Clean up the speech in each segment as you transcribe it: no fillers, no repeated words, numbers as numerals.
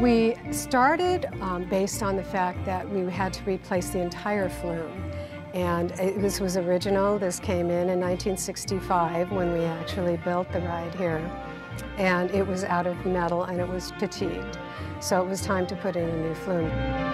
We started based on the fact that we had to replace the entire flume. And this was original. This came in 1965 when we actually built the ride here. And it was out of metal and it was fatigued. So it was time to put in a new flume.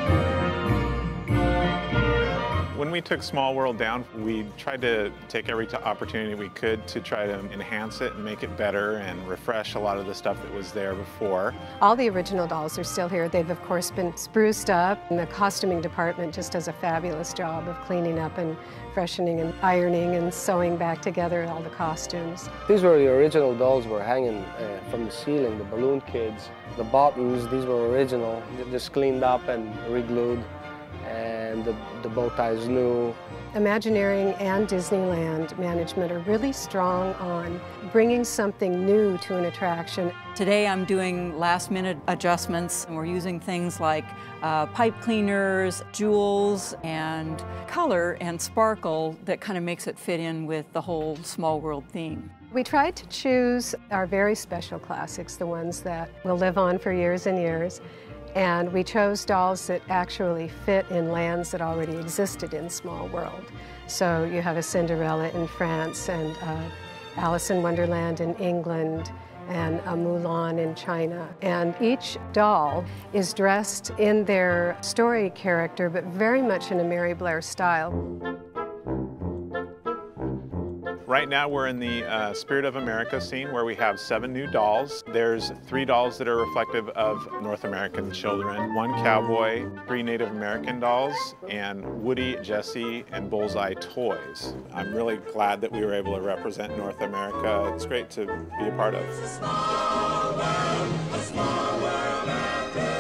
When we took Small World down, we tried to take every opportunity we could to try to enhance it and make it better and refresh a lot of the stuff that was there before. All the original dolls are still here. They've of course been spruced up, and the costuming department just does a fabulous job of cleaning up and freshening and ironing and sewing back together all the costumes. These were the original dolls were hanging from the ceiling, the balloon kids. The buttons, these were original, just cleaned up and re-glued. And the bow ties new. Imagineering and Disneyland management are really strong on bringing something new to an attraction. Today I'm doing last-minute adjustments, and we're using things like pipe cleaners, jewels, and color and sparkle that kind of makes it fit in with the whole Small World theme. We tried to choose our very special classics, the ones that will live on for years and years. And we chose dolls that actually fit in lands that already existed in Small World. So you have a Cinderella in France, and Alice in Wonderland in England, and a Mulan in China. And each doll is dressed in their story character, but very much in a Mary Blair style. Right now we're in the Spirit of America scene where we have 7 new dolls. There's 3 dolls that are reflective of North American children, 1 cowboy, 3 Native American dolls, and Woody, Jessie, and Bullseye toys. I'm really glad that we were able to represent North America. It's great to be a part of. It's a small world, a small world out there.